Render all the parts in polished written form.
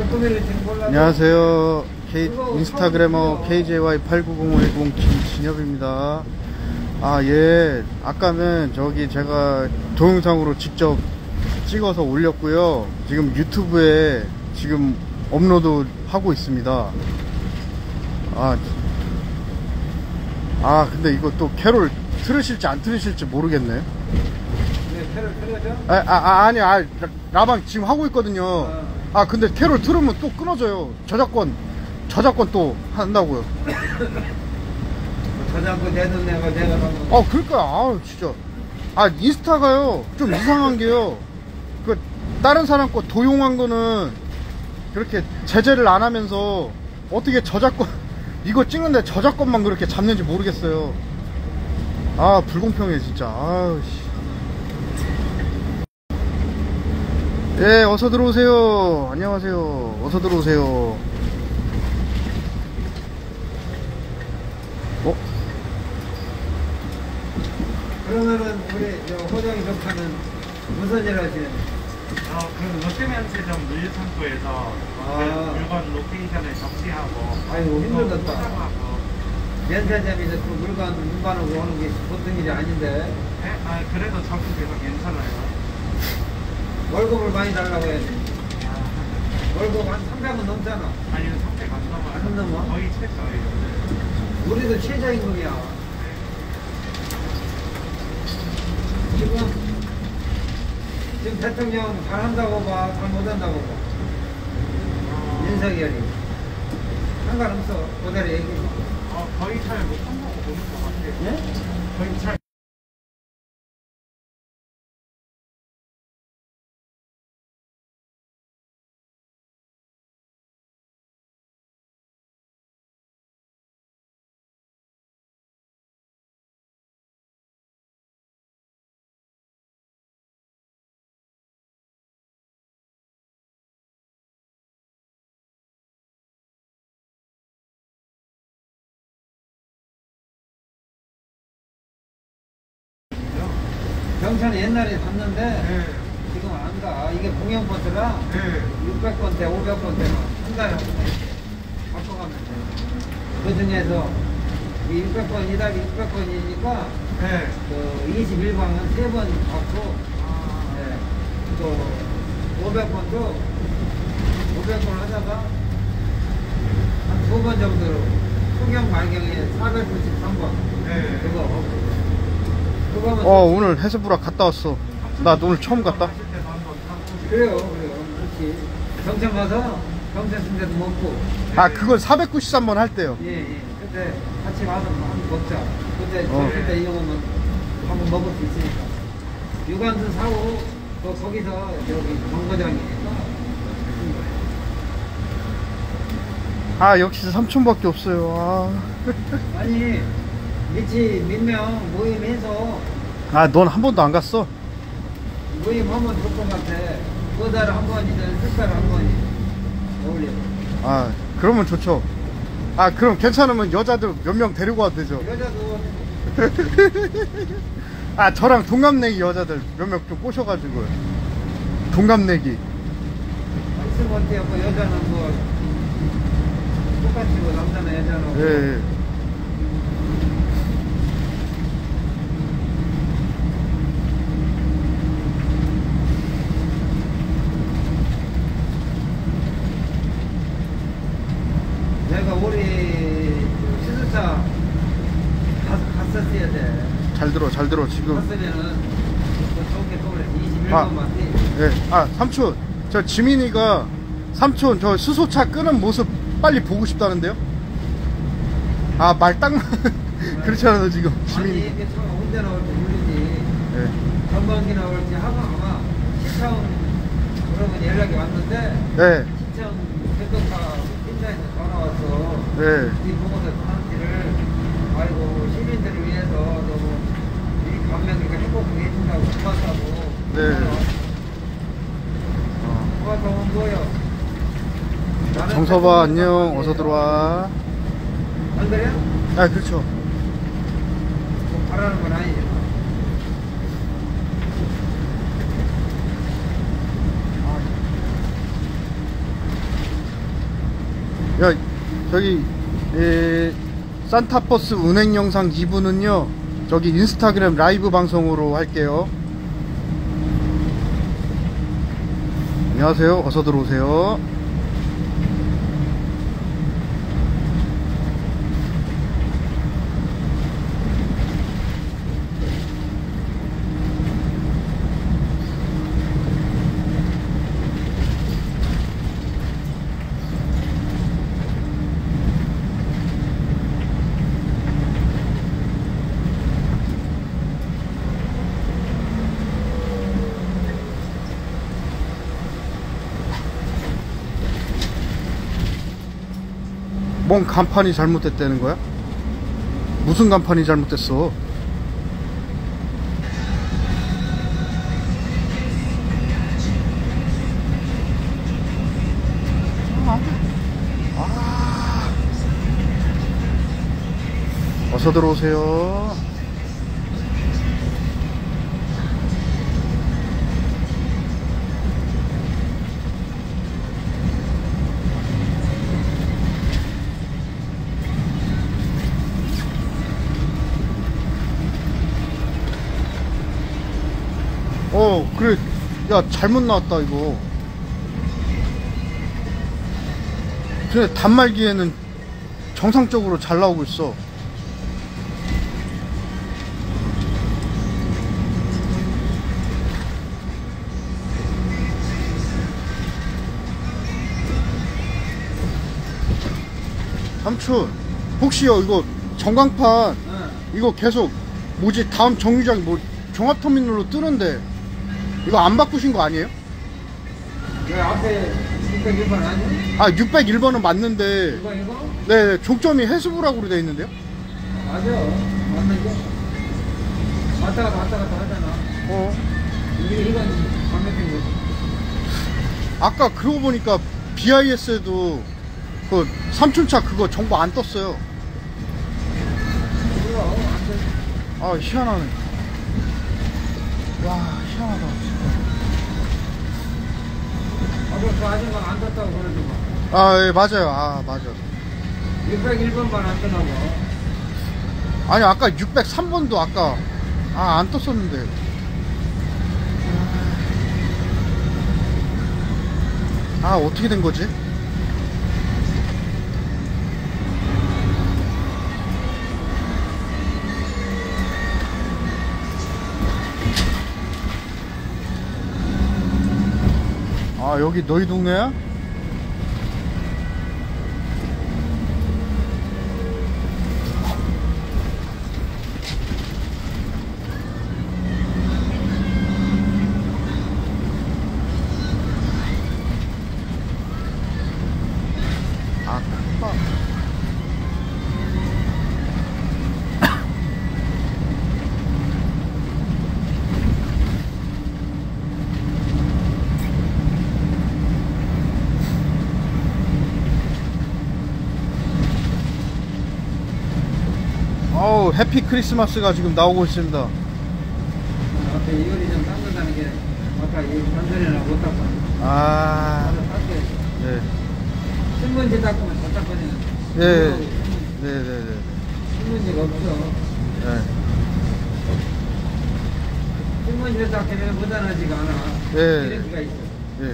안녕하세요. 인스타그래머 KJY890510 김진엽입니다. 예. 아까는 저기 제가 동영상으로 직접 찍어서 올렸고요. 지금 유튜브에 지금 업로드 하고 있습니다. 근데 이거 또 캐롤 틀으실지 안 틀으실지 모르겠네. 네, 캐롤 틀어져? 아니요. 라방 지금 하고 있거든요. 근데 캐롤 틀으면 또 끊어져요. 저작권 또 한다고요. 저작권 내돈 내가 그러니까 진짜 인스타가요 좀 이상한 게요. 그 다른 사람 거 도용한 거는 그렇게 제재를 안 하면서 어떻게 저작권 이거 찍는데 저작권만 그렇게 잡는지 모르겠어요. 불공평해 진짜. 예, 어서 들어오세요. 안녕하세요. 어서 들어오세요. 그러면은 우리 호정이 조카는 무슨 일 하시는? 그 롯데면세점 물류창고에서 그 물건 로케이션을 접시하고 아이고 힘들겠다. 포장하고. 면세점에서 그 물건 운반하고 오는 게 보통 일이 아닌데. 네? 그래도 접수돼서 괜찮아요. 월급을 많이 달라고 해야지. 월급 한 300원 넘잖아. 아니요, 300 안 넘어요. 안 넘어? 거의 최저예요. 우리도 최저임금이야. 지금 대통령 잘한다고 봐, 잘 못한다고 봐. 윤석열이 상관없어. 그대로 얘기해. 거의 잘 못한다고 보는 것 같아요. 예? 거의 잘. 경찰이 옛날에 갔는데 네. 지금 안 가. 이게 공영버스라 네. 600번대, 500번대만 한 달에 바꿔가면 돼. 그 중에서 이 600번, 이달이 600번이니까 네. 그 21번은 3번 받고 네. 또 500번도 500번 하다가 한 2번 정도로 소경 말경에 493번 네. 그거면 오늘 해수부락 갔다 왔어. 나 오늘 처음 갔다. 그래요. 그렇지. 경찰 가서 경찰 순대도 먹고. 그건 493번 할 때요. 예. 그때 같이 가서 한번 먹자. 그때 그때 이거 먹으면 한번 먹을 수 있으니까. 유관순 사고 거기서 여기 정거장이니까. 역시 삼촌밖에 없어요. 아니 밑이 몇명 모임해서 넌 한 번도 안 갔어? 모임하면 좋을 것 같아. 그 달에 한 번이든 석 달에 한 번이 어울려. 그러면 좋죠. 그럼 괜찮으면 여자들 몇 명 데리고 와도 되죠. 여자도 저랑 동갑내기 여자들 몇 명 좀 꼬셔가지고 동갑내기. 있으면 어때요? 뭐 여자는 뭐 똑같이 뭐 남자나 여자나. 예. 내가 올해 시술차 갔었어야 돼. 잘 들어 지금. 갔으면은 좋게 서울에 21번만 돼. 예. 삼촌, 저 지민이가 삼촌 저 수소차 끄는 모습 빨리 보고 싶다는데요? 말 딱 그렇지 않아도 지금 아니 지민이. 이게 차 언제 나올지 모르지. 예. 전반기 나올지 아마 시청 그러면 연락이 왔는데 네. 시청 교통카 팀장에서 전화 왔어. 네. 이 보고서 단지를 아이고 시민들을 위해서 너무 이 감명이가 행복하게 해준다고 고맙다고. 네. 고맙다고 온 거예요. 정서봐 안녕. 어서 들어와. 안 그래요? 그렇죠. 뭐 바라는 건 아니죠. 야, 저기 산타버스 운행 영상 2부는요 저기 인스타그램 라이브 방송으로 할게요. 안녕하세요. 어서 들어오세요. 뭔 간판이 잘못됐다는 거야? 무슨 간판이 잘못됐어? 어서 들어오세요. 그래. 야, 잘못 나왔다 이거. 근데 단말기에는 정상적으로 잘 나오고 있어. 삼촌, 혹시요 이거 전광판 이거 계속 뭐지 다음 정류장 뭐 종합터미널로 뜨는데 이거 안 바꾸신 거 아니에요? 왜 앞에 601번 아니야? 아 601번은 맞는데 이거? 네 종점이 해수부라고 돼 있는데요? 맞아. 맞는데? 왔다 갔다 하잖아. 이건 반대편 거지. 아까 그러고 보니까 BIS에도 그 삼촌차 그거 정보 안 떴어요. 아 희한하네. 와 희한하다 진짜. 그 아줌마가 안 떴다고 그러더만. 아 예 맞아요. 아 맞아. 601번만 안 떠나고. 아니 아까 603번도 아까 안 떴었는데. 어떻게 된 거지? 여기 너희 동네야? 크다. 해피 크리스마스가 지금 나오고 있습니다. 앞에 이거리 좀 닦는다는 게 아까 이 전전에는 못 닦고. 네. 신문지 닦으면 더 닦거든요. 네네네. 신문지가 없어. 네. 신문지를 닦으면 무단하지가 않아. 네. 기름기가 있어. 네.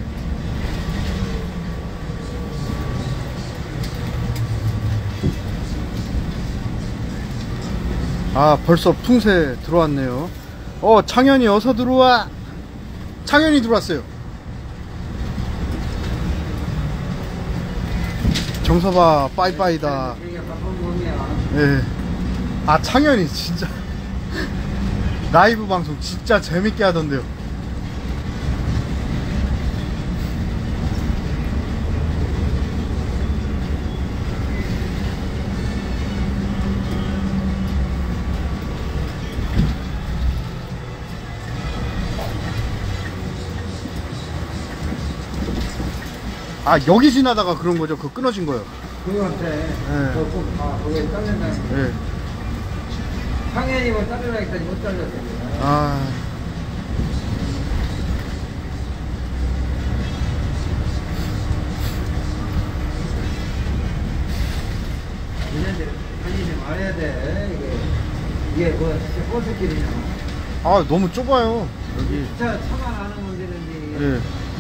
벌써 풍새 들어왔네요. 창현이 어서 들어와. 창현이 들어왔어요. 정서봐 빠이빠이다. 이게 바쁜 몸이야. 예. 창현이 진짜 라이브 방송 진짜 재밌게 하던데요. 여기 지나다가 그런 거죠. 그거 끊어진 거요. 그거 같아. 거기 잘린다는 거. 예. 상현이 뭐 자르라 했더니 못 잘렸어. 돼. 이게 뭐 버스길이냐. 아, 너무 좁아요. 여기. 진짜 차만 안 하면 되는데. 예.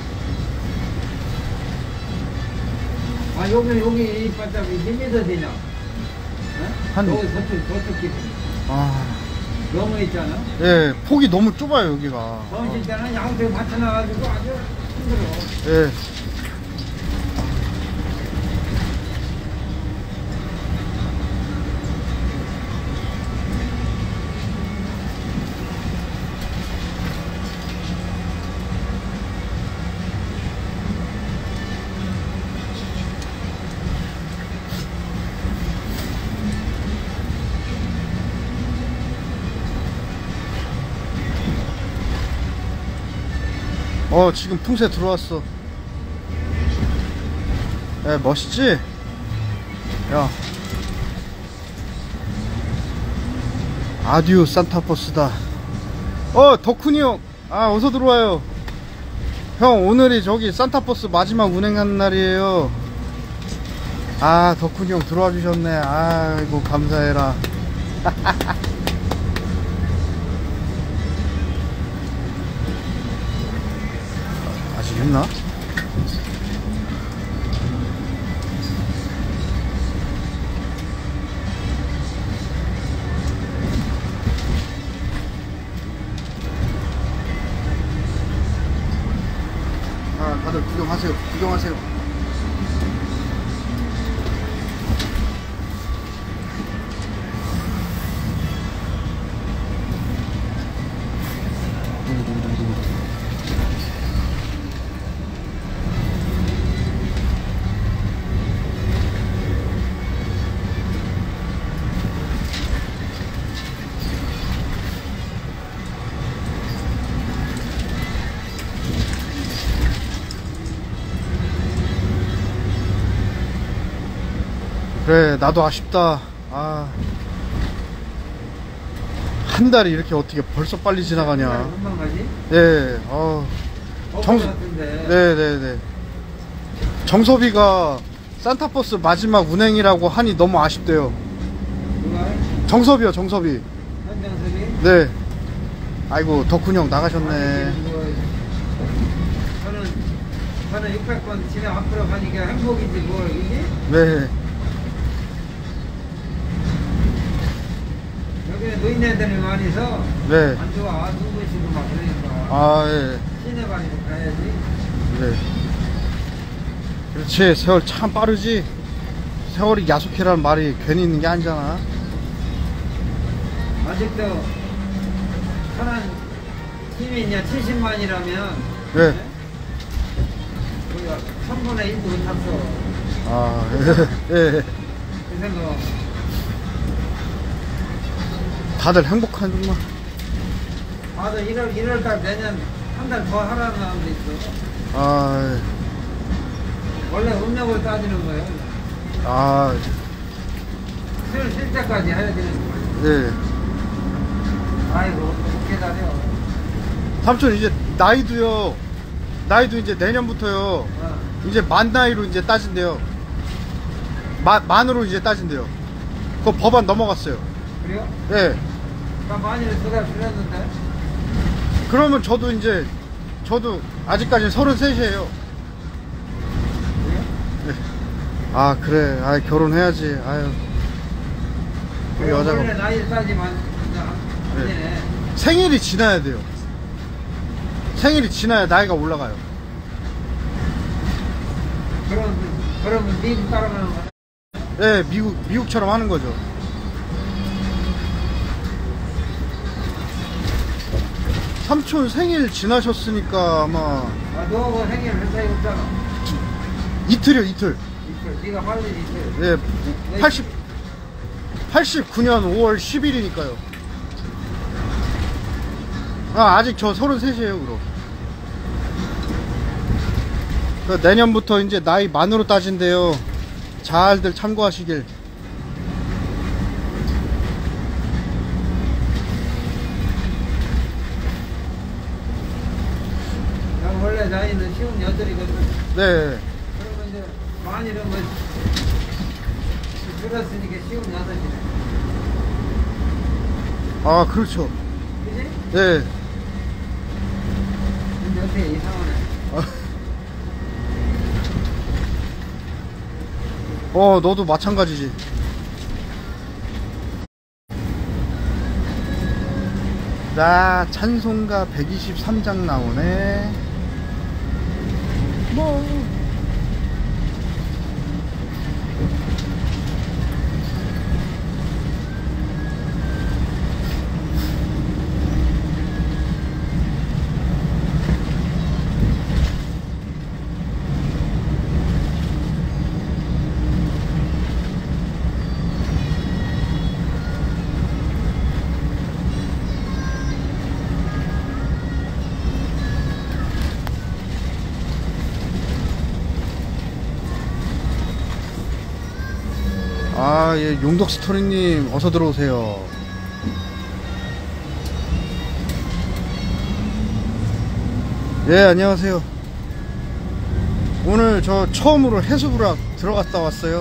아, 여기 바짝 몇 미터 되냐? 한- 여기 저쪽 길. 아, 너무 있잖아. 예. 폭이 너무 좁아요, 여기가. 넘칠 때는 양쪽 받쳐놔가지고 아주 힘들어. 예. 지금 풍새 들어왔어. 야, 멋있지? 야. 아듀 산타버스다. 덕훈이 형. 아, 어서 들어와요. 형, 오늘이 저기 산타버스 마지막 운행하는 날이에요. 아, 덕훈이 형 들어와 주셨네. 아이고, 감사해라. 아직 있나? 아, 다들 구경하세요. 구경하세요. 그래, 나도 아쉽다. 아, 한 달이 이렇게 어떻게 벌써 빨리 지나가냐. 금방 가지? 예, 정수, 같은데. 네네네. 정섭이가 산타버스 마지막 운행이라고 하니 너무 아쉽대요. 누가? 정섭이요, 정섭이. 현장섭이? 네. 아이고, 덕훈 형 나가셨네. 저는 600번 집에 앞으로 가니까 행복이지 뭘 이게? 네. 여기는 노인네들이 많이 있어. 네. 안 좋아. 눈부 쉬고 막 그러니까. 아, 예. 시내 많이 가야지. 네. 그렇지. 세월 참 빠르지. 세월이 야속해라는 말이 괜히 있는 게 아니잖아. 아직도 천안 힘이 있냐 70만이라면 네. 우리가 1000분의 1도 못 탔어. 아, 예. 예. 그 생각. 다들 행복하구만. 아도 1월달 내년 한 달 더 하라는 사람도 있어. 아, 원래 음력으로 따지는 거예요. 아, 쉴 때까지 해야 되는 거예요. 예. 아이고 어떻게 기다려. 삼촌 이제 나이도 이제 내년부터요. 어. 이제 만 나이로 이제 따진대요. 만으로 이제 따진대요. 그거 법안 넘어갔어요. 그래요? 예. 나 많이 두달 줄였는데. 그러면 저도 아직까지 33이에요. 그래요? 아, 그래. 아, 결혼해야지. 아유. 우리 여자가 원래 나이 따지만 안 네. 되네. 생일이 지나야 돼요. 생일이 지나야 나이가 올라가요. 그러면 미국 따라가는 거야? 예, 미국처럼 하는 거죠. 삼촌 생일 지나셨으니까 아마 아, 너하고 생일 회사에 없잖아. 이틀이요, 이틀. 이틀. 네가 빨리 이틀. 예, 89년 5월 10일이니까요. 아, 아직 저 33이에요, 그럼. 내년부터 이제 나이 만으로 따진대요. 잘들 참고하시길. 난 원래 나이는 58이거든. 네. 그러면 이제 많이 이런 거 줄었으니까 56이네. 아, 그렇죠. 그지? 네. 근데 어떻게 이상하네. 너도 마찬가지지. 자, 찬송가 123장 나오네. 뭐. 아, 예, 용덕 스토리님, 어서 들어오세요. 예, 안녕하세요. 오늘 저 처음으로 해수부락 들어갔다 왔어요.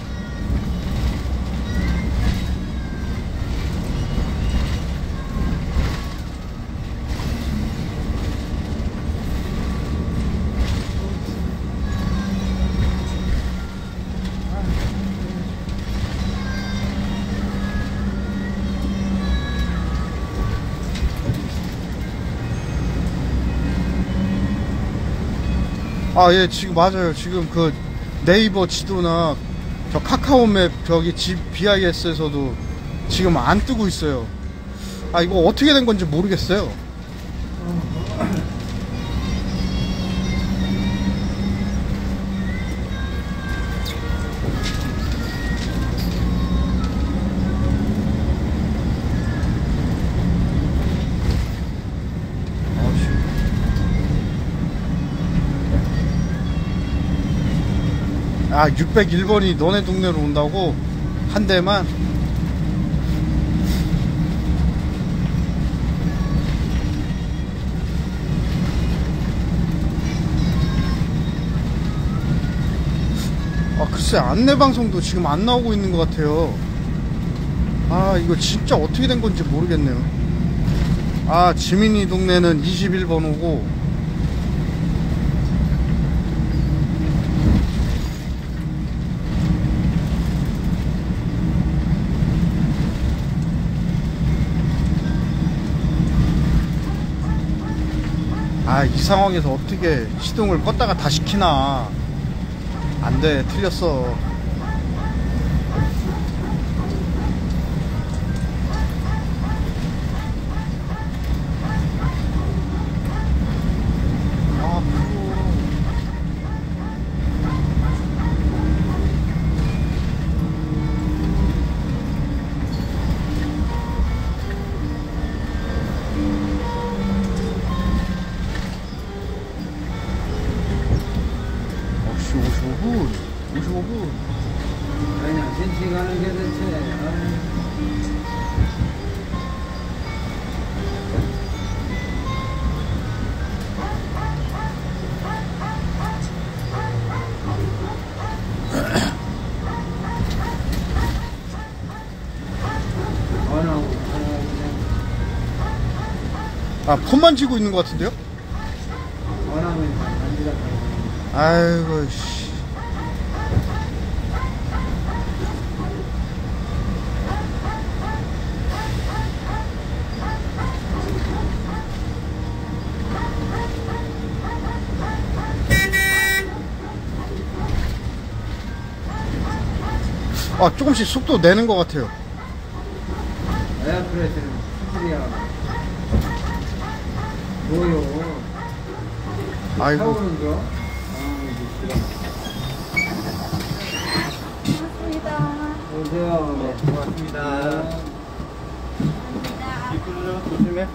아, 예, 지금 맞아요. 지금 그 네이버 지도나 저 카카오맵 저기 BIS에서도 지금 안 뜨고 있어요. 아, 이거 어떻게 된 건지 모르겠어요. 아, 601번이 너네 동네로 온다고? 한 대만? 아, 글쎄, 안내방송도 지금 안 나오고 있는 것 같아요. 아, 이거 진짜 어떻게 된 건지 모르겠네요. 아, 지민이 동네는 21번 오고, 아, 이 상황에서 어떻게 시동을 껐다가 다 시키나. 안 돼, 틀렸어. 아, 역시 55분. 55분. 그냥 진치 가는 게 대체. 아, 폰만 쥐고 있는 것 같은데요? 원하면 만지작하고. 아이고, 씨. 아, 조금씩 속도 내는 것 같아요. 에어프레스는 수술이야. 뭐요? 아이고. 타오는 거? 고맙습니다. 오세요. 네, 고맙습니다. 뒷글로 조심해.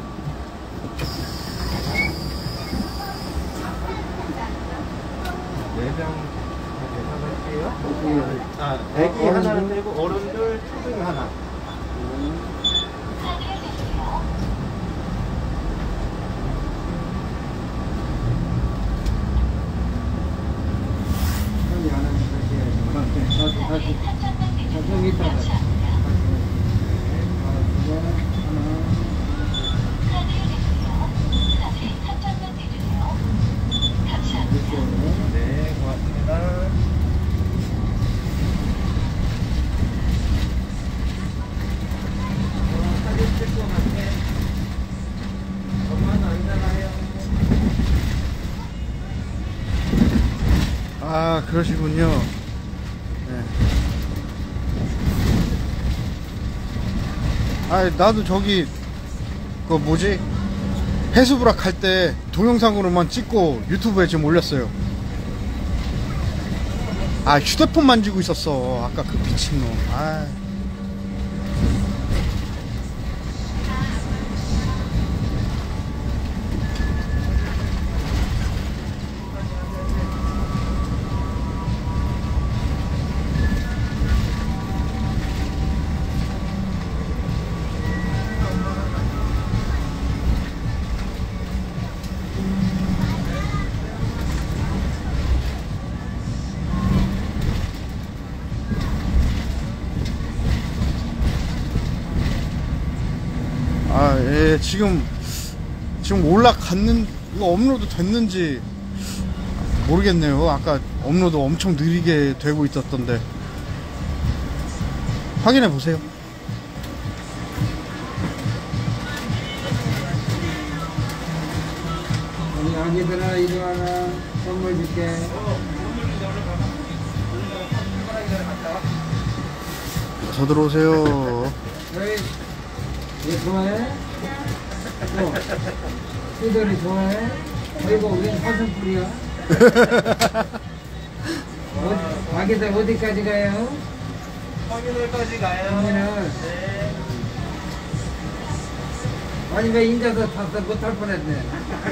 네명 계산할게요. 아, 애기 하나 빼고 어른들 초등 하나. 빨리 안 하면 다시 해야지. 다시. 좀 이따가. 두 번, 하나. 그러시군요. 네. 아, 나도 저기 그 뭐지? 해수부락 할 때 동영상으로만 찍고 유튜브에 지금 올렸어요. 아, 휴대폰 만지고 있었어. 아까 그 미친놈. 아. 아, 예, 지금 올라갔는, 이거 업로드 됐는지 모르겠네요. 아까 업로드 엄청 느리게 되고 있었던데. 확인해 보세요. 우리 아기들아, 이리 와라. 선물 줄게. 저 들어오세요. 여기, 얘 좋아해? 시들이 좋아해? 어이구, 우린 사슴뿔이야. 아기들 어디까지 가요? 터미널까지 가요. 터미널. 네. 아니, 왜 인자서 탔어? 못할 뻔했네.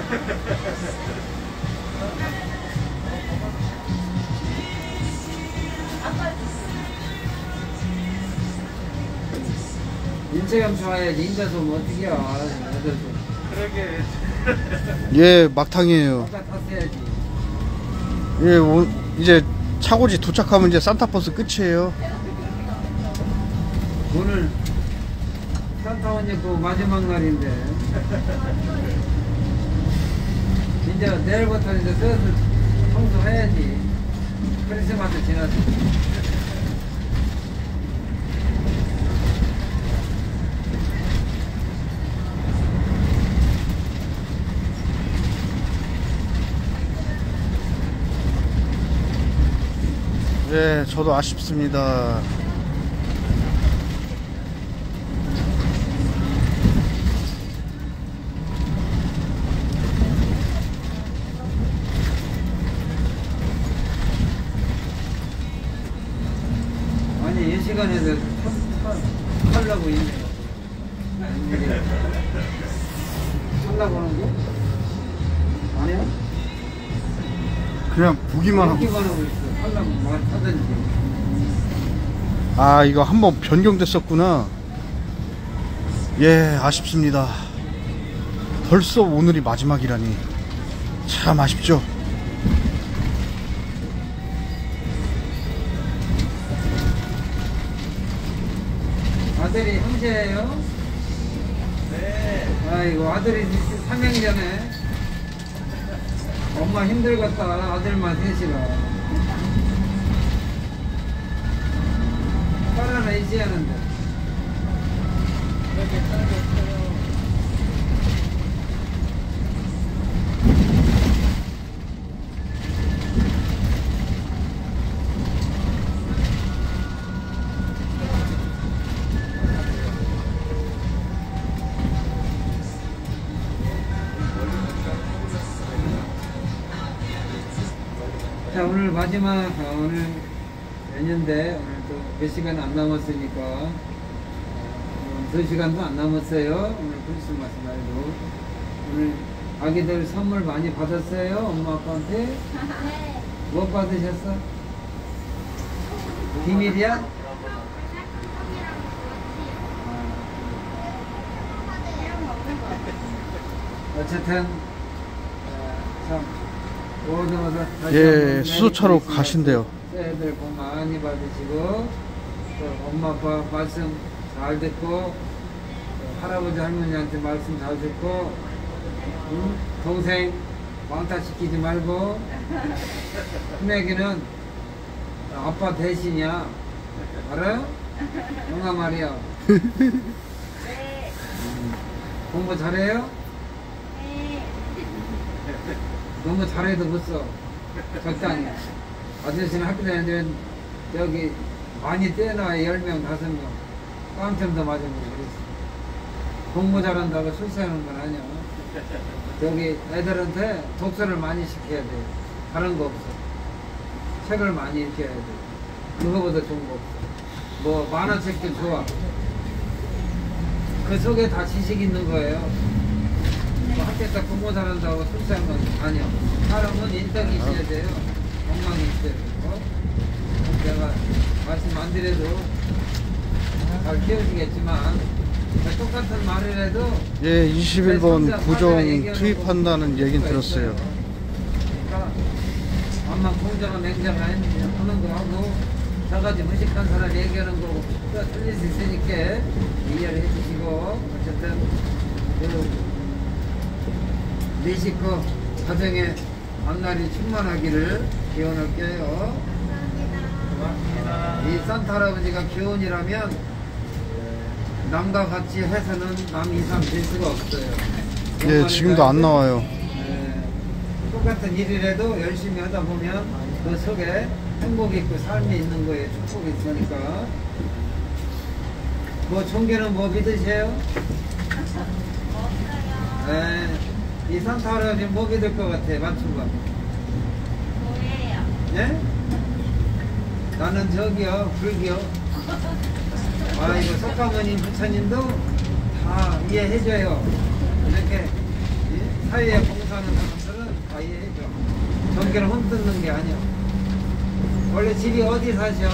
인체감 좋아야지. 인자서 뭐 어떻게 해. 애들도. 그러게. 예, 막탕이에요. 아까 탔어야지. 예, 이제 차고지 도착하면 이제 산타버스 끝이에요. 오늘 산타 언니고 마지막 날인데 이제 내일부터 이제 슬슬 청소해야지. 크리스마스 지나서. 예, 저도 아쉽습니다. 아니 이 시간에도 탈라고 있네. 탈라고 하는 거? 아니야? 그냥 보기만 하고. 보기만 하고 있어. 탈라고 말 타든지. 아, 이거 한번 변경됐었구나. 예, 아쉽습니다. 벌써 오늘이 마지막이라니 참 아쉽죠. 아들이 형제예요? 네. 아이고 아들이 3년 전에 엄마 힘들겠다. 아들만 셋이라. 딸 하나 있어야 하는데. 그렇게 딸이 없어요. 자, 오늘 마지막, 오늘 연휴인데, 오늘 또 몇 시간 안 남았으니까, 2시간도 안 남았어요. 오늘 크리스마스 날도. 오늘 아기들 선물 많이 받았어요? 엄마, 아빠한테? 네. 뭐 받으셨어? 비밀이야? 어쨌든, 참, 모두 다시 예, 한번 수소차로 메리 크리스마스. 가신대요. 새해들 복 많이 받으시고 또 엄마 아빠 말씀 잘 듣고 또 할아버지 할머니한테 말씀 잘 듣고 동생 왕따 시키지 말고 큰애기는 아빠 대신이야. 알아? 영아 말이야. 네. 공부 잘해요? 네. 너무 잘해도 못 써. 적당히. 아저씨는 학교 다니는데 여기 많이 떼놔 10명, 5명. 깡템도 맞으면 그랬어. 공부 잘한다고 출세하는 건 아니야. 여기 애들한테 독서를 많이 시켜야 돼. 다른 거 없어. 책을 많이 읽혀야 돼. 그거보다 좋은 거 없어. 뭐 만화책도 좋아. 그 속에 다 지식이 있는 거예요. 뭐 학교에서 공부 잘한다고 출세하는 건 아니야. 사람은 인덕이 있어야 돼요. 건강이 있어야 되고. 내가 말씀 안 드려도 잘 키워지겠지만 똑같은 말을 해도 예, 21번 부정 투입한다는 얘긴 들었어요. 그러니까 암만 공정한 냉정한 하는 거 하고 저같이 무식한 사람 얘기하는 거고 또 틀릴 수 있으니까 이해를 해주시고 어쨌든 네 식구 가정의 앞날이 충만하기를 기원할게요. 고맙습니다. 이 산타 할아버지가 기운이라면 남과 같이 해서는 남 이상 될 수가 없어요. 예, 지금도 안 나와요. 똑같은 일이라도 열심히 하다 보면 그 속에 행복이 있고 삶이 있는 거예요. 축복이 있으니까. 뭐 종교는 뭐 믿으세요? 네. 이 산타 할아버지 뭐 믿을 것 같아? 맞춘 거. 뭐예요? 예? 나는 저기요, 불교. 아, 이거 석가모님, 부처님도 다 이해해줘요. 이렇게 사회에 봉사하는 사람들은 다 이해해줘. 종교를 흠뜯는 게 아니야. 원래 집이 어디 사셔?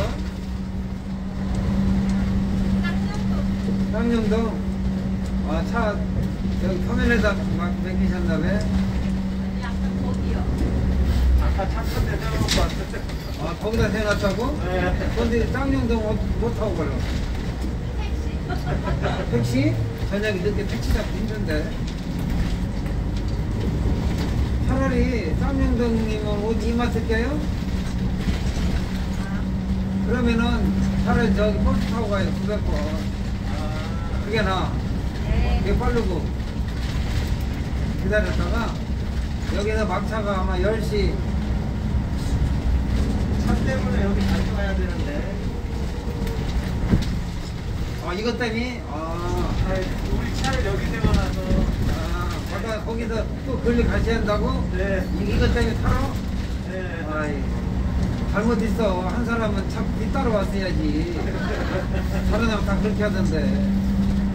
쌍용동. 아, 차 여기 터널에다 막 맡기셨나봐요? 약간 거기요. 아까 잠깐 내려놓고 왔을 때. 아, 거기다 세놨다고? 네. 근데 쌍용동 못 타고 걸려. 택시. 택시? 저녁에 늦게 택시 잡기 힘든데. 차라리 쌍용동님은 옷 이마트 껴요? 그러면은 차라리 저기 버스 타고 가요. 900번. 그게 나아. 네. 그게 빠르고. 기다렸다가 여기서 막차가 아마 10시. 차 때문에 여기 가져가야 되는데. 아, 이것 때문에? 아, 우리 차를 여기 세워놔서. 아까 거기서 또 걸리 가셔야 한다고? 네. 이것 때문에 타러? 네. 아이, 잘못 있어. 한 사람은 차 뒤따라 왔어야지. 다른 사람 다 그렇게 하던데.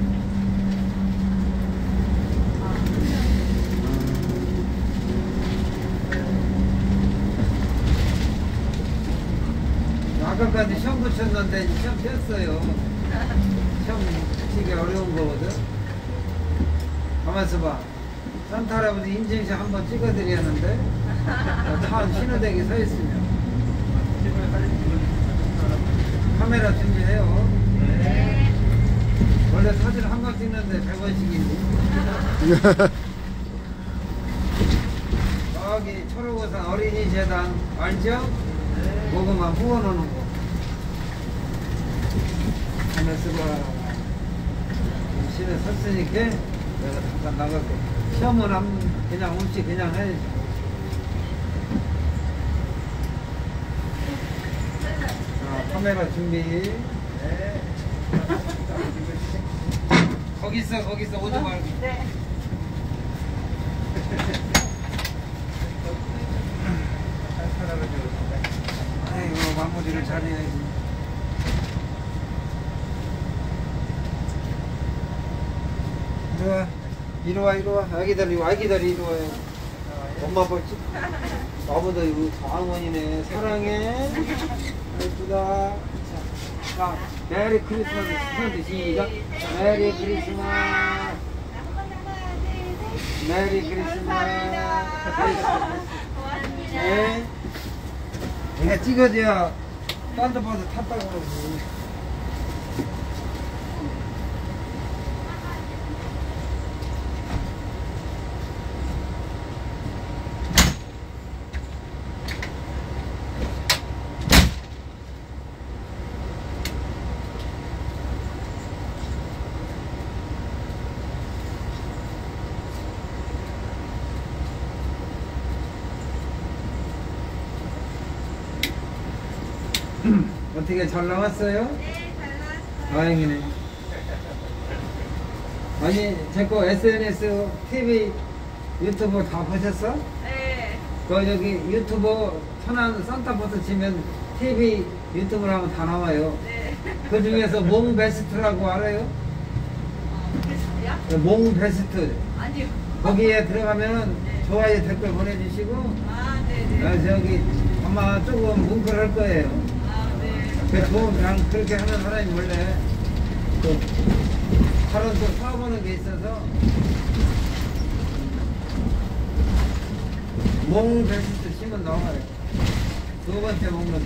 아까까지 시험 붙였는데 시험 폈어요. 시험 붙이기 어려운 거거든. 가만있어 봐. 산타 할아버지 인증샷 한번 찍어드리는데 차 신호대기 서 있으면 카메라 준비해요. 네. 원래 사진 한 번 찍는데 100원씩이지. 여기 초록우산 어린이 재단 알죠? 그거만 후원하는 거. 가만있어 봐. 시내 섰으니까 내가 잠깐 나갈게. 시험은 그냥 없이 그냥 해야지. 자, 카메라 준비. 네. 거기 있어 오지 말고. 네. 아이고 마무리를 잘해야지. 이리 와. 아기들 이리 와요. 엄마 아빠 찍. 나보다 이거 장원이네. 사랑해. 예쁘다. 자, 메리 크리스마스 시간대 시작. 메리 크리스마스. 메리 크리스마스. 고맙습니다. 네. 내가 찍어줘야 딴데 봐서 탔다고 그러고. 어떻게 잘 나왔어요? 네, 잘 나왔어요. 다행이네. 아니, 제거 SNS, TV, 유튜브 다 보셨어? 네. 그 여기 유튜브 천안 산타포트 치면 TV, 유튜브를 하면 다 나와요. 네. 그 중에서 몽 베스트라고 알아요? 글쎄요? 몽 베스트. 아니요. 거기에 들어가면 좋아요 댓글 보내주시고, 아, 네네. 저기 아마 조금 문구를 할 거예요. 아, 네. 그 좋은, 그냥 그렇게 하는 사람이 원래 또 다른 또 사보는 게 있어서 몽 베스트 치면 나와요. 두 번째 목록이.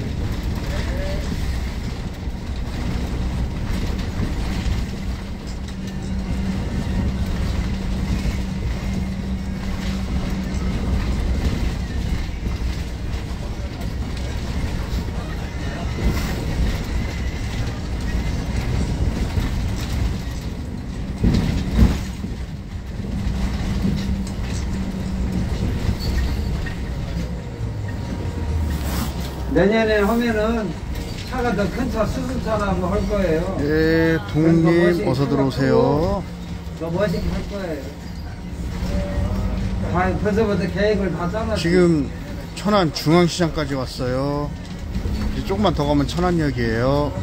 내년에 하면은 차가 더 큰 차, 수소차나 뭐 할 거예요. 예, 동님 어서 들어오세요. 더 멋있게 할 거예요. 다 벌써부터 계획을 다 짜놨어요. 지금 천안 중앙시장까지 왔어요. 이제 조금만 더 가면 천안역이에요.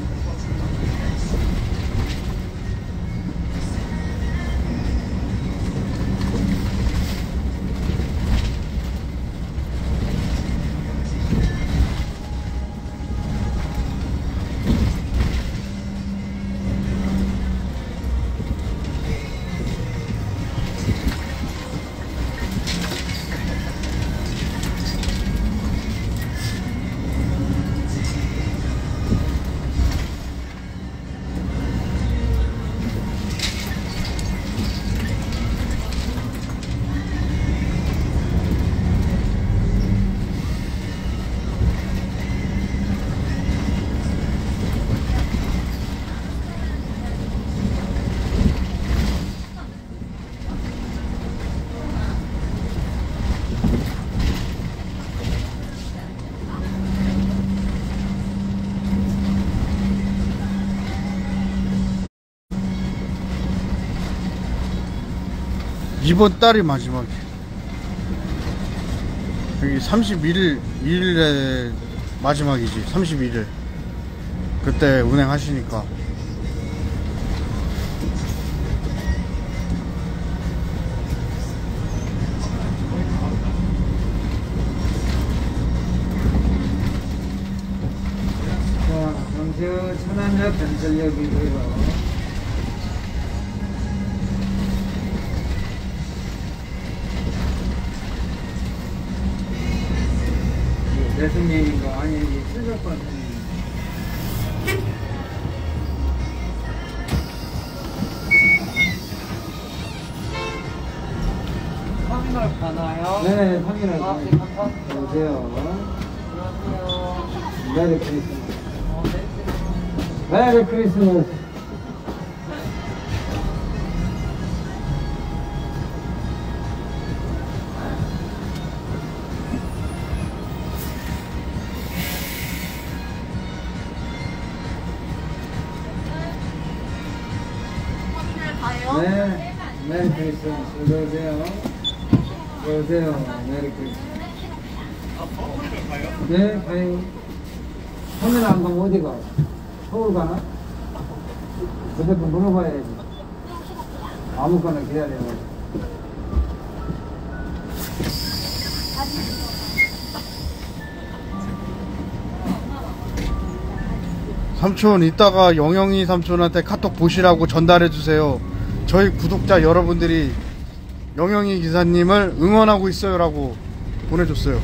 이번 달이 마지막이에요. 여기 31일, 2일에 마지막이지. 31일. 그때 운행하시니까. 자, 광주 천안역 전철역이고요. 내 손님인가? 아니, 이게 700번 손님. 터미널 가나요? 네, 터미널. 아, 네, 감사합니다. 안녕하세요. 안녕하세요. 메리 크리스마스. 네. 메리 크리스마스. 터미널 가요? 네, 메리 크리스마스. 어서오세요. 어서오세요. 메리 크리스마스. 네, 가요. 터미널 안 가면 어디 가? 서울 가나? 무조건 물어봐야지. 아무거나 기다려. 삼촌, 이따가 영영이 삼촌한테 카톡 보시라고 전달해주세요. 저희 구독자 여러분들이 영영이 기사님을 응원하고 있어요 라고 보내줬어요.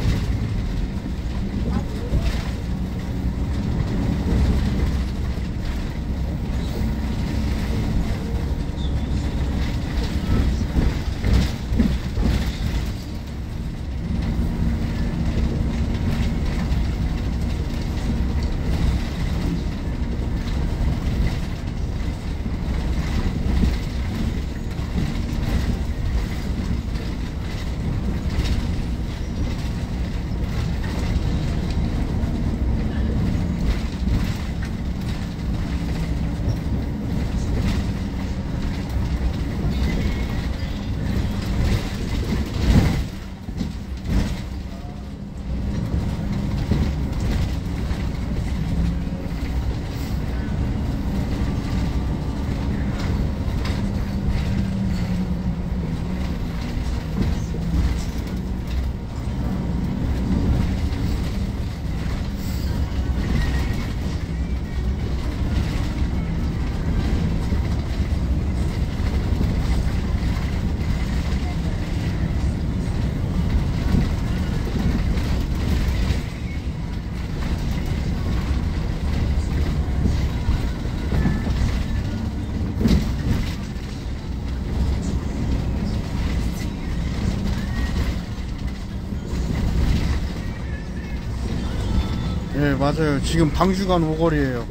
맞아요. 지금 방주간 오거리에요.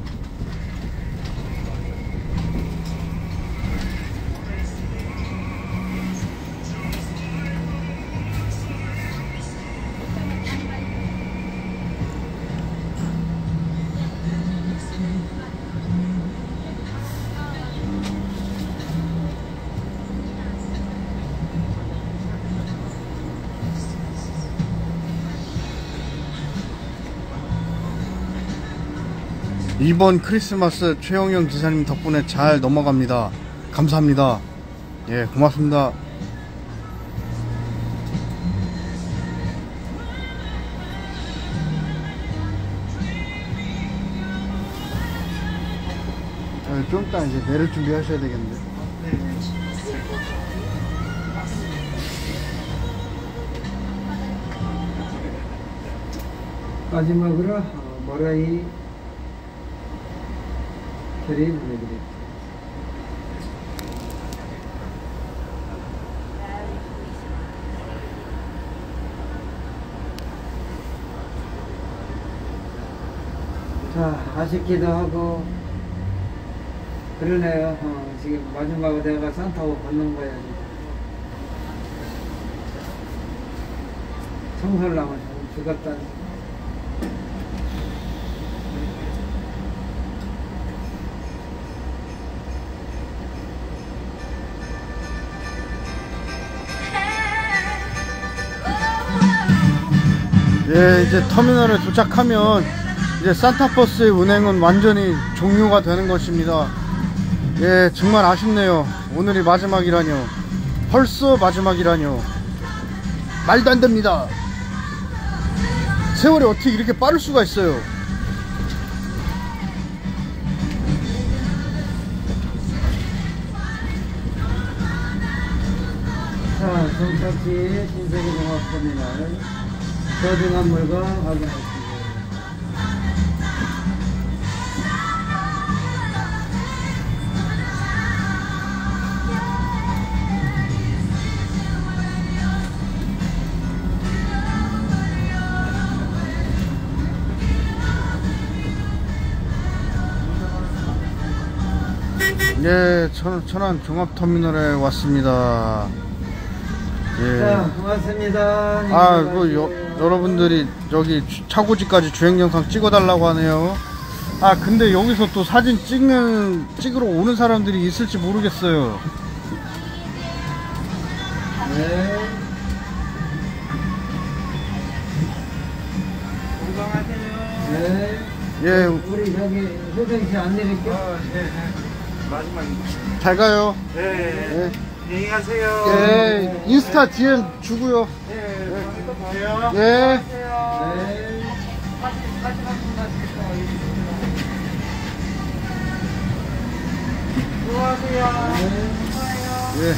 이번 크리스마스 최영영 기사님 덕분에 잘 넘어갑니다. 감사합니다. 예, 고맙습니다. 좀 이따 이제 내릴 준비 하셔야 되겠는데. 마지막으로 머라이 캐리 보내드릴게요. 자, 아쉽기도 하고 그러네요. 지금 마지막으로 내가 산타고 걷는 거야. 청소를 하면 죽었다니. 예, 이제 터미널에 도착하면 이제 산타버스의 운행은 완전히 종료가 되는 것입니다. 예, 정말 아쉽네요. 오늘이 마지막이라뇨. 벌써 마지막이라뇨. 말도 안 됩니다. 세월이 어떻게 이렇게 빠를 수가 있어요. 자, 정착지 신세계 종합터미널 소중한 물건 확인하시고 예, 천안 종합터미널에 왔습니다. 예. 자, 고맙습니다. 아, 여러분들이 여기 차고지까지 주행 영상 찍어달라고 하네요. 아, 근데 여기서 또 사진 찍으러 오는 사람들이 있을지 모르겠어요. 네. 건강하세요. 네. 예, 우리 저기 효정씨 안 내릴게요. 네. 마지막입니다. 잘 가요. 네. 예, 안녕히 가세요. 예, 인스타 DM 주고요. 네. 다음에 또 봐요. 예. 네. 수고하세요. 예.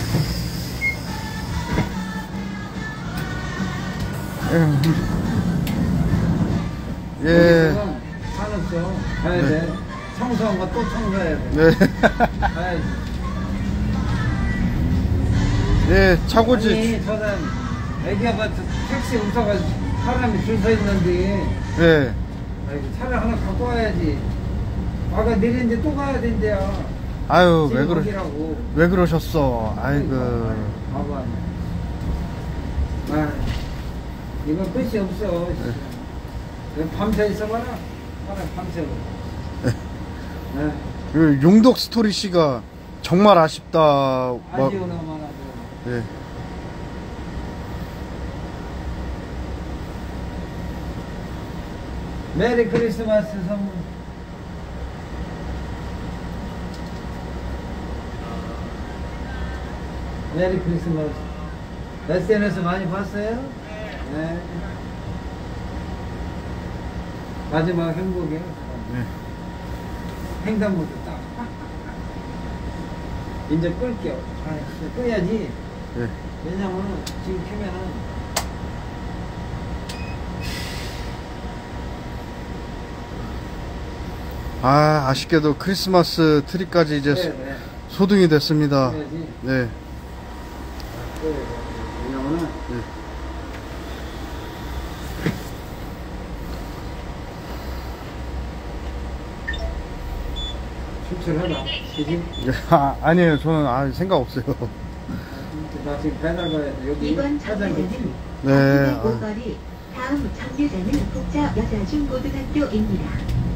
예. 산업소 가야 돼. 청소한 거 또 청소해야 돼. 네. 가야지. 예, 차고지. 아니, 저는 애기 아파트 택시 없어가지고 사람이 줄 서 있는데 예. 아이고, 차를 하나 갖고 와야지. 아까 내리는데 또 가야 된대요. 아유, 지금 거기라고. 왜 그러셨어. 아이고. 봐봐. 아, 이건 끝이 없어. 밤새 있어봐라. 하나 밤새. 그 용덕 스토리 씨가 정말 아쉽다. 아쉬운 엄마나. 예. 메리 크리스마스 선물. 메리 크리스마스. SNS 많이 봤어요? 네. 마지막 행복이에요. 네. 횡단보도 딱. 이제 끌게요. 아, 진짜 끌야지. 예. 왜냐면 지금 켜면은 아, 아쉽게도 크리스마스 트리까지 이제 네. 소등이 됐습니다. 끌야지. 네. 왜냐면은 수출해라. 그지? 아니에요. 저는 생각 없어요. 나 지금 배달 가야 돼. 여기 이번 사장님. 정류장은 네. 오거리, 다음 정류장은 국자 여자중고등학교입니다.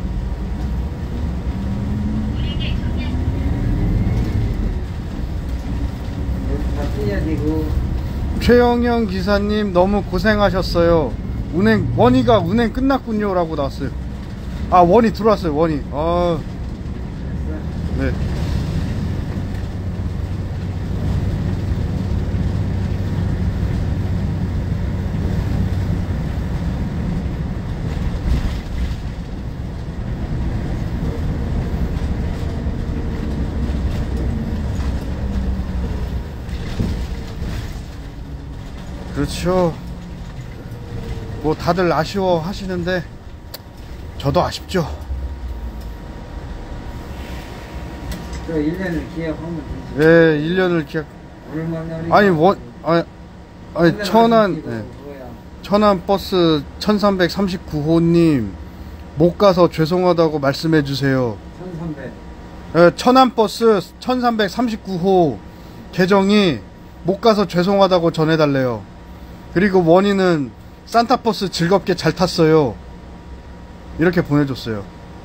여기 다 뛰어야 되고. 최영영 기사님 너무 고생하셨어요. 원희가 운행 끝났군요 라고 나왔어요. 원희 들어왔어요. 원희. 네. 그렇죠. 뭐 다들 아쉬워 하시는데 저도 아쉽죠. 저 1년을 기약하면 되지. 예, 1년을 기약. 얼마나 아니 천안 버스 1339호님 못 가서 죄송하다고 말씀해 주세요. 1300. 예, 천안 버스 1339호 계정이 못 가서 죄송하다고 전해달래요. 그리고 원인은 산타버스 즐겁게 잘 탔어요. 이렇게 보내줬어요.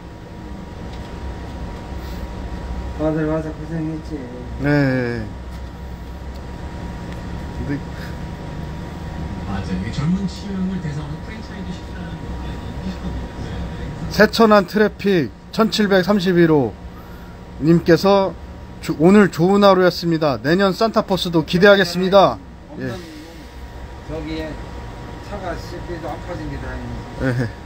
다들 와서 고생했지. 네. 근데 맞아요. 이게 젊은 층을 대상으로 프랜차이즈 시키라는 거. 세천안 트래픽 1731호 님께서 오늘 좋은 하루였습니다. 내년 산타버스도 기대하겠습니다. 예. 없는 저기에 차가 씹혀도 안 퍼진 게 다행이지. 예.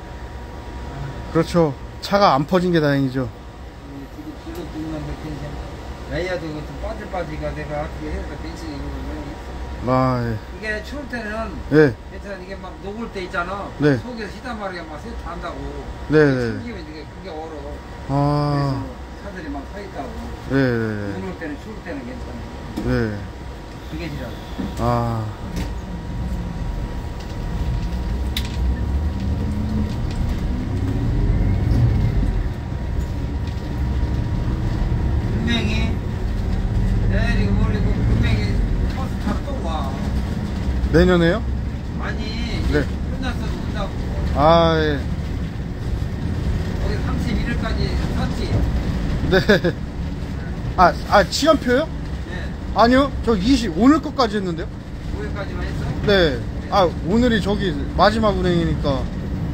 그렇죠. 차가 안 퍼진 게 다행이죠. 되게 길로 뚫는 거 괜찮아. 레이어도 좀 빠질빠지가 내가 그게 해서 벤치가 있는 예. 이게 추울 때는 예. 괜찮아. 이게 막 녹을 때 있잖아. 네. 속에서 시다마리가 막 세트 한다고. 네, 네. 숨기면 이게 그게 얼어. 아. 그래서 차들이 막 서 있다고. 예. 예. 녹을 때는 추울 때는 괜찮아. 예. 그게 지라고. 아. 분명히 내리고 모리고 분명히 버스 타러 또 와. 내년에요? 아니 네. 끝났어도 온다고. 아, 예. 거기 31일까지 섰지. 네. 시간표요? 네. 아니요. 저 오늘 것까지 했는데요? 5일까지만 했어? 네. 오늘이 저기 마지막 운행이니까.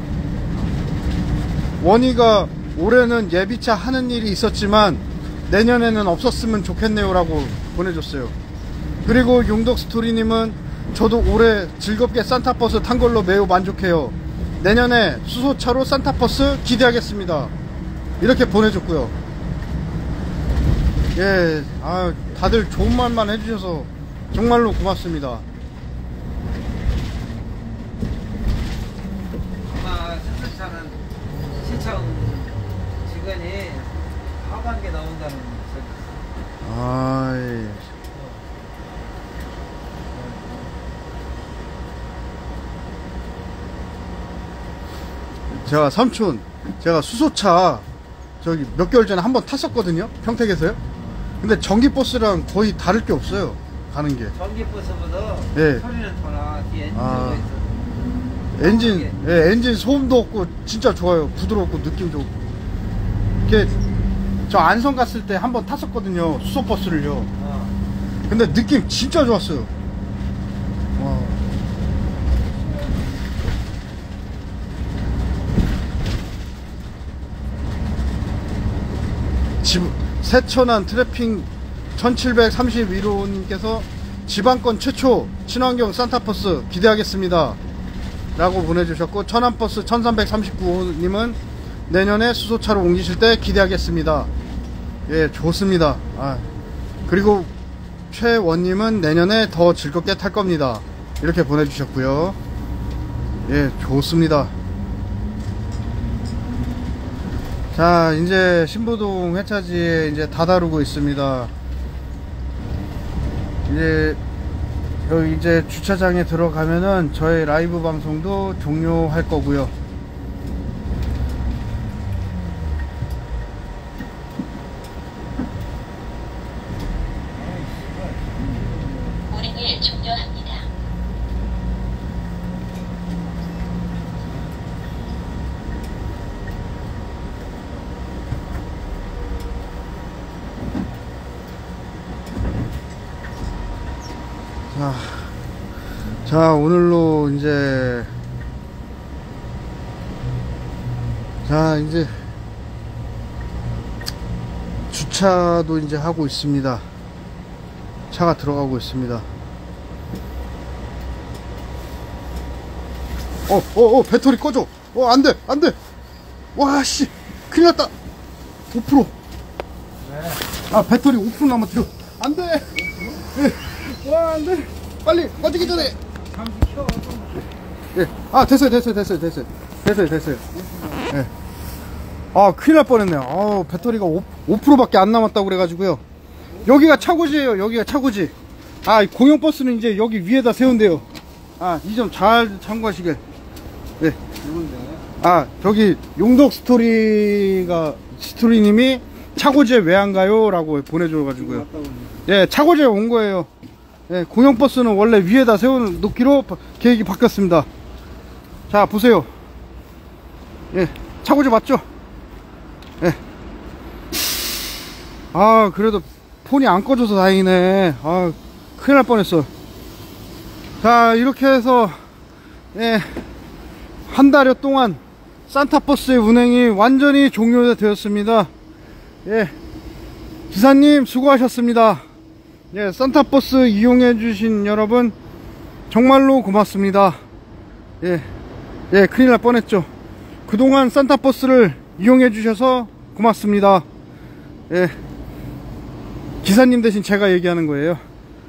원희가 올해는 예비차 하는 일이 있었지만 내년에는 없었으면 좋겠네요 라고 보내줬어요. 그리고 용덕 스토리님은 저도 올해 즐겁게 산타버스 탄 걸로 매우 만족해요. 내년에 수소차로 산타버스 기대하겠습니다. 이렇게 보내줬고요. 예, 다들 좋은 말만 해주셔서 정말로 고맙습니다. 아마 수술차는 시청 직원이 하반기에 나온다는 소리. 예. 제가 삼촌, 제가 수소차 저기 몇 개월 전에 한번 탔었거든요. 평택에서요. 근데 전기버스랑 거의 다를 게 없어요. 가는 게. 전기버스보다 예. 소리는 더 나. 뒤에 엔진 들어가 있어. 엔진, 예, 엔진 소음도 없고 진짜 좋아요. 부드럽고 느낌 좋고. 이게 저 안성 갔을 때 한번 탔었거든요. 수소버스를요. 근데 느낌 진짜 좋았어요. 와. 세천안 트래핑 1731호님께서 지방권 최초 친환경 산타버스 기대하겠습니다 라고 보내주셨고, 천안버스 1339호님은 내년에 수소차로 옮기실 때 기대하겠습니다. 예, 좋습니다. 그리고 최원님은 내년에 더 즐겁게 탈 겁니다. 이렇게 보내주셨고요. 예, 좋습니다. 자, 이제 신부동 회차지에 이제 다 다루고 있습니다. 여기 이제 주차장에 들어가면은 저희 라이브 방송도 종료할 거고요. 자, 오늘로 이제 주차도 이제 하고 있습니다. 차가 들어가고 있습니다. 배터리 꺼져. 안돼. 와, 씨, 큰일 났다. 5%. 배터리 5% 남았대요. 안돼. 와, 안돼. 빨리 꺼지기 전에. 됐어요. 예. 큰일 날 뻔했네요. 배터리가 5%밖에 안 남았다고 그래가지고요. 여기가 차고지예요. 여기가 차고지. 공영버스는 이제 여기 위에다 세운대요. 이 점 잘 참고하시길. 예. 저기 용덕 스토리님이 차고지에 왜 안 가요? 라고 보내줘가지고요. 예, 차고지에 온 거예요. 예, 공영버스는 원래 위에다 세워놓기로 계획이 바뀌었습니다. 자, 보세요. 예, 차고지 맞죠? 예. 그래도 폰이 안 꺼져서 다행이네. 큰일 날 뻔했어. 자, 이렇게 해서 한 달여 동안 산타버스의 운행이 완전히 종료되었습니다. 예, 기사님 수고하셨습니다. 예, 산타버스 이용해 주신 여러분 정말로 고맙습니다. 예, 큰일 날 뻔했죠. 그동안 산타버스를 이용해 주셔서 고맙습니다. 예, 기사님 대신 제가 얘기하는 거예요.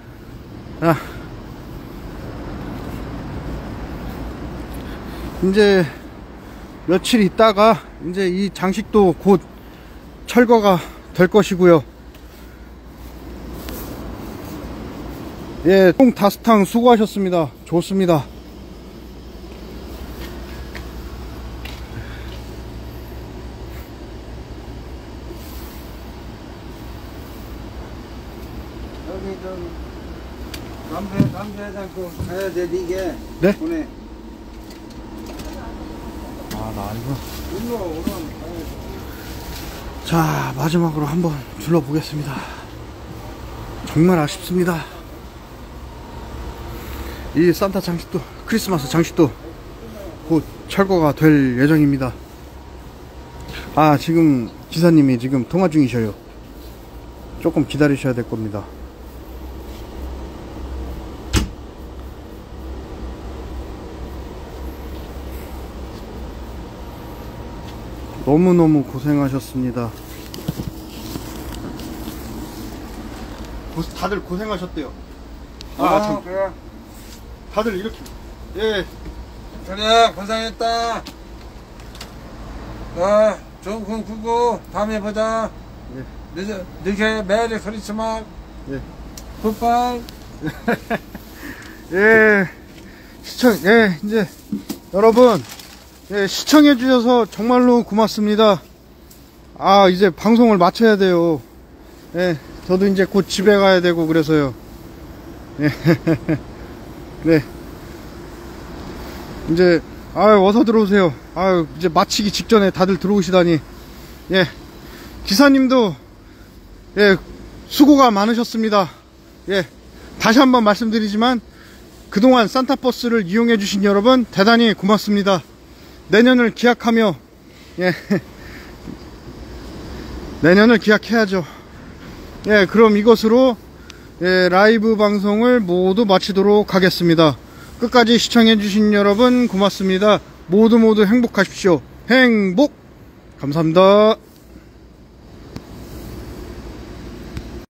이제 며칠 있다가 이제 이 장식도 곧 철거가 될 것이고요. 예, 총 5탕 수고하셨습니다. 좋습니다. 여기 좀 남자회장 또 가야 돼. 이게 네? 보내. 나 아니구나. 오늘 자, 마지막으로 한번 둘러보겠습니다. 정말 아쉽습니다. 이 산타 장식도, 크리스마스 장식도 곧 철거가 될 예정입니다. 지금 기사님이 지금 통화 중이셔요. 조금 기다리셔야 될 겁니다. 너무너무 고생하셨습니다. 다들 고생하셨대요. 그래. 다들 이렇게. 예. 그래, 고생했다. 좋은 꿈 꾸고 다음에 보자. 늦게 메리 크리스마스. 예. 굿바이. 예. 이제 여러분, 시청해 주셔서 정말로 고맙습니다. 이제 방송을 마쳐야 돼요. 저도 이제 곧 집에 가야 되고 그래서요. 네. 이제 어서 들어오세요. 이제 마치기 직전에 다들 들어오시다니. 기사님도 수고가 많으셨습니다. 다시 한번 말씀드리지만 그동안 산타버스를 이용해 주신 여러분 대단히 고맙습니다. 내년을 기약하며 내년을 기약해야죠. 그럼 이것으로 라이브 방송을 모두 마치도록 하겠습니다. 끝까지 시청해 주신 여러분 고맙습니다. 모두 행복하십시오. 행복! 감사합니다.